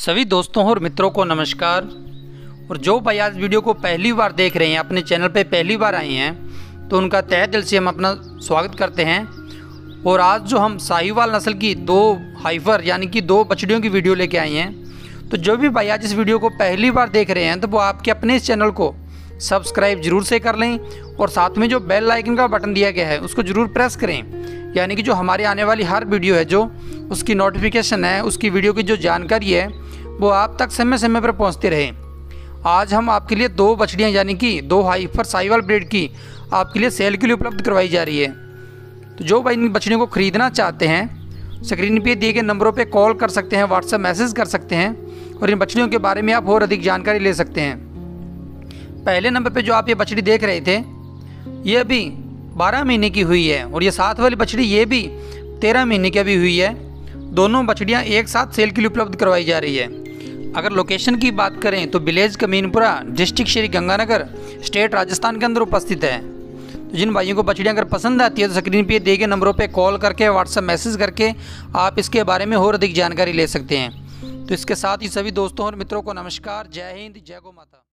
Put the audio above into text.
सभी दोस्तों और मित्रों को नमस्कार। और जो भाई आज वीडियो को पहली बार देख रहे हैं, अपने चैनल पे पहली बार आए हैं, तो उनका तहे दिल से हम अपना स्वागत करते हैं। और आज जो हम साहिवाल नस्ल की दो हाइफर यानी कि दो बछड़ियों की वीडियो लेके आए हैं, तो जो भी भाई आज इस वीडियो को पहली बार देख रहे हैं, तो वो आपके अपने इस चैनल को सब्सक्राइब जरूर से कर लें और साथ में जो बेल आइकन का बटन दिया गया है उसको ज़रूर प्रेस करें, यानी कि जो हमारे आने वाली हर वीडियो है, जो उसकी नोटिफिकेशन है, उसकी वीडियो की जो जानकारी है, वो आप तक समय समय पर पहुंचते रहे। आज हम आपके लिए दो बछड़ियां यानी कि दो हाइफर साहिवाल ब्रीड की आपके लिए सेल के लिए उपलब्ध करवाई जा रही है। तो जो भाई इन बछड़ियों को ख़रीदना चाहते हैं, स्क्रीन पे दिए गए नंबरों पे कॉल कर सकते हैं, व्हाट्सएप मैसेज कर सकते हैं और इन बछड़ियों के बारे में आप और अधिक जानकारी ले सकते हैं। पहले नंबर पे जो आप ये बछड़ी देख रहे थे, ये अभी 12 महीने की हुई है और ये साथ वाली बछड़ी ये भी 13 महीने की अभी हुई है। दोनों बछड़ियाँ एक साथ सेल के लिए उपलब्ध करवाई जा रही है। अगर लोकेशन की बात करें तो village Kaminpura, district Shri Ganganagar, state Rajasthan के अंदर उपस्थित है। तो जिन भाइयों को बछड़ियाँ अगर पसंद आती है तो स्क्रीन पे दिए गए नंबरों पे कॉल करके, व्हाट्सएप मैसेज करके आप इसके बारे में और अधिक जानकारी ले सकते हैं। तो इसके साथ ही सभी दोस्तों और मित्रों को नमस्कार। जय हिंद, जय गौ माता।